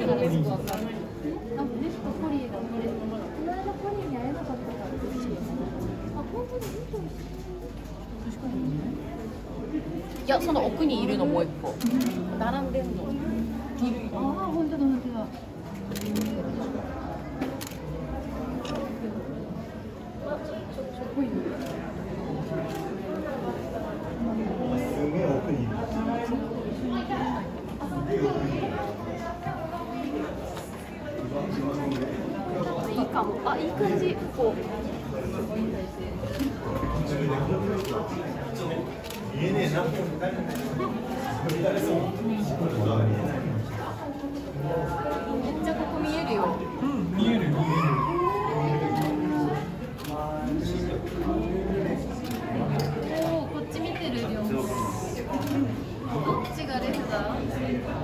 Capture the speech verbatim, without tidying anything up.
からよくわかんない。 あ、ネットポリーだ。この間ポリーに会えなかったから嬉しい。あ、本当に見てほしい。確かに。 いや、その奥にいるのもう一個。並んでんの。 ああ、本当だ本当だ。 すげえ奥にいる。 いいかも。あ、いい感じ。こう。 見えねえな。 めっちゃここ見えるよ。 うん、見える見える。 おお、こっち見てるよ。どっちがレフだ？